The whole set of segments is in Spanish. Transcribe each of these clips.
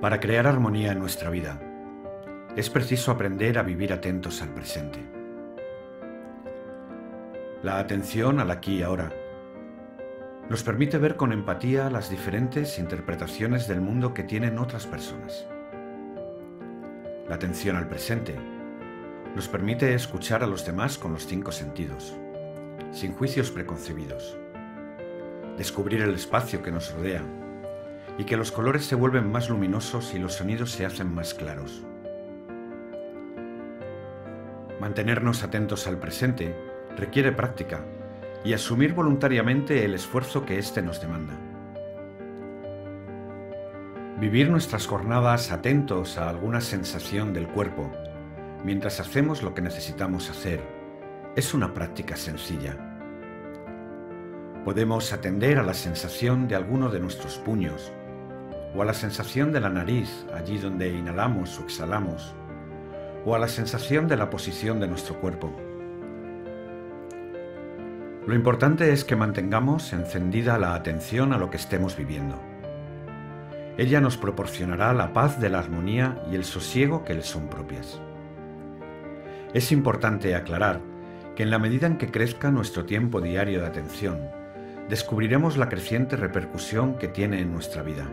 Para crear armonía en nuestra vida, es preciso aprender a vivir atentos al presente. La atención al aquí y ahora nos permite ver con empatía las diferentes interpretaciones del mundo que tienen otras personas. La atención al presente nos permite escuchar a los demás con los 5 sentidos, sin juicios preconcebidos, descubrir el espacio que nos rodea y que los colores se vuelven más luminosos y los sonidos se hacen más claros. Mantenernos atentos al presente requiere práctica y asumir voluntariamente el esfuerzo que éste nos demanda. Vivir nuestras jornadas atentos a alguna sensación del cuerpo mientras hacemos lo que necesitamos hacer es una práctica sencilla. Podemos atender a la sensación de alguno de nuestros puños o a la sensación de la nariz allí donde inhalamos o exhalamos o a la sensación de la posición de nuestro cuerpo. Lo importante es que mantengamos encendida la atención a lo que estemos viviendo. Ella nos proporcionará la paz de la armonía y el sosiego que le son propias. Es importante aclarar que en la medida en que crezca nuestro tiempo diario de atención, descubriremos la creciente repercusión que tiene en nuestra vida.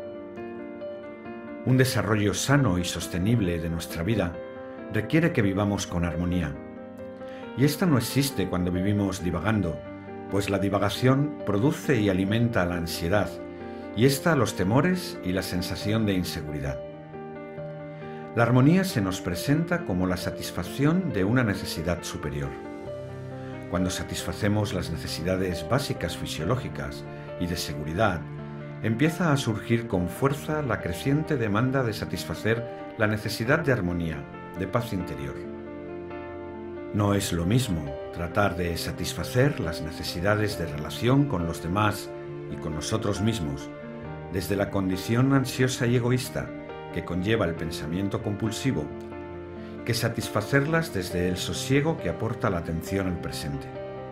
Un desarrollo sano y sostenible de nuestra vida requiere que vivamos con armonía. Y esta no existe cuando vivimos divagando, pues la divagación produce y alimenta la ansiedad, y ésta los temores y la sensación de inseguridad. La armonía se nos presenta como la satisfacción de una necesidad superior. Cuando satisfacemos las necesidades básicas fisiológicas y de seguridad, empieza a surgir con fuerza la creciente demanda de satisfacer la necesidad de armonía, de paz interior. No es lo mismo tratar de satisfacer las necesidades de relación con los demás y con nosotros mismos, desde la condición ansiosa y egoísta que conlleva el pensamiento compulsivo, que satisfacerlas desde el sosiego que aporta la atención al presente.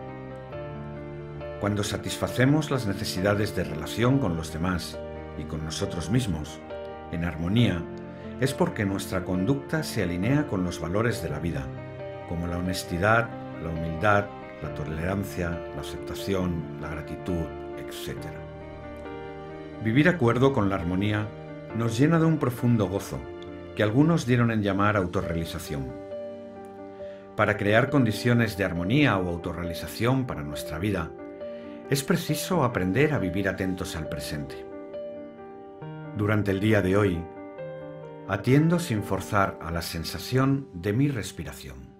Cuando satisfacemos las necesidades de relación con los demás y con nosotros mismos, en armonía, es porque nuestra conducta se alinea con los valores de la vida, como la honestidad, la humildad, la tolerancia, la aceptación, la gratitud, etc. Vivir de acuerdo con la armonía nos llena de un profundo gozo, que algunos dieron en llamar autorrealización. Para crear condiciones de armonía o autorrealización para nuestra vida, es preciso aprender a vivir atentos al presente. Durante el día de hoy, atiendo sin forzar a la sensación de mi respiración.